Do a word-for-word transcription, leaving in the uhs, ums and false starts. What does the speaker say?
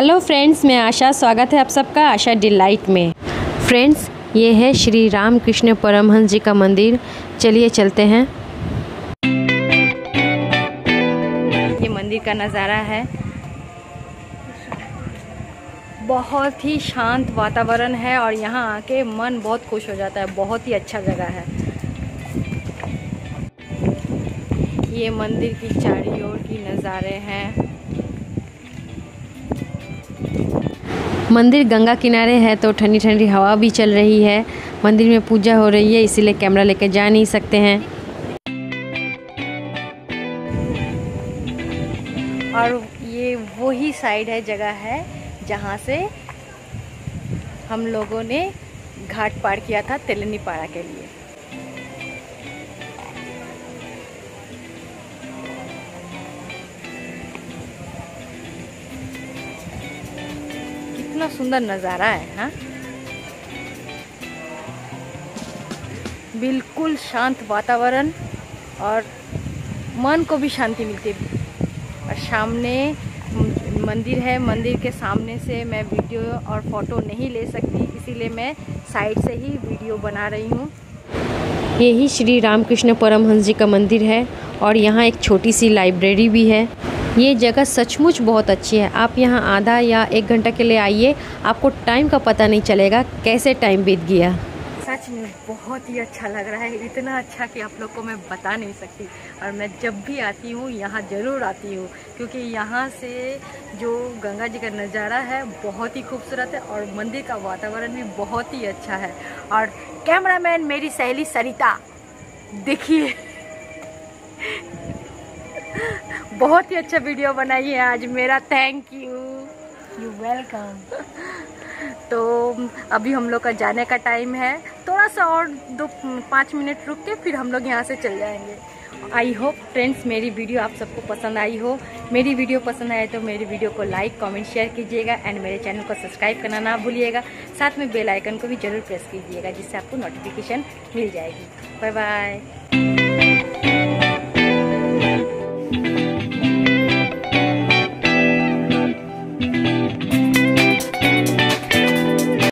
Hello friends, मैं आशा। स्वागत है आप सबका आशा डिलाइट में। फ्रेंड्स, ये है श्री राम कृष्ण परमहंस जी का मंदिर। चलिए चलते हैं। ये मंदिर का नज़ारा है। बहुत ही शांत वातावरण है और यहाँ आके मन बहुत खुश हो जाता है। बहुत ही अच्छा जगह है। ये मंदिर की चारों ओर की नज़ारे हैं। मंदिर गंगा किनारे है तो ठंडी ठंडी हवा भी चल रही है। मंदिर में पूजा हो रही है, इसीलिए कैमरा लेकर जा नहीं सकते हैं। और ये वही साइड है, जगह है जहाँ से हम लोगों ने घाट पार किया था तेलनीपाड़ा के लिए। कितना सुंदर नज़ारा है। हाँ, बिल्कुल शांत वातावरण और मन को भी शांति मिलती है। और सामने मंदिर है। मंदिर के सामने से मैं वीडियो और फोटो नहीं ले सकती, इसीलिए मैं साइड से ही वीडियो बना रही हूँ। यही श्री रामकृष्ण परमहंस जी का मंदिर है और यहाँ एक छोटी सी लाइब्रेरी भी है। ये जगह सचमुच बहुत अच्छी है। आप यहाँ आधा या एक घंटा के लिए आइए, आपको टाइम का पता नहीं चलेगा कैसे टाइम बीत गया। सच में बहुत ही अच्छा लग रहा है। इतना अच्छा कि आप लोग को मैं बता नहीं सकती। और मैं जब भी आती हूँ यहाँ ज़रूर आती हूँ, क्योंकि यहाँ से जो गंगा जी का नज़ारा है बहुत ही खूबसूरत है और मंदिर का वातावरण भी बहुत ही अच्छा है। और कैमरामैन मेरी सहेली सरिता, देखिए बहुत ही अच्छा वीडियो बनाई है आज मेरा। Thank you, you welcome. तो अभी हम लोग का जाने का टाइम है। थोड़ा सा और दो पाँच मिनट रुक के फिर हम लोग यहाँ से चल जाएंगे। आई होप फ्रेंड्स मेरी वीडियो आप सबको पसंद आई हो। मेरी वीडियो पसंद आए तो मेरी वीडियो को लाइक कमेंट शेयर कीजिएगा एंड मेरे चैनल को सब्सक्राइब करना ना भूलिएगा। साथ में बेल आइकन को भी जरूर प्रेस कीजिएगा, जिससे आपको नोटिफिकेशन मिल जाएगी। Bye bye.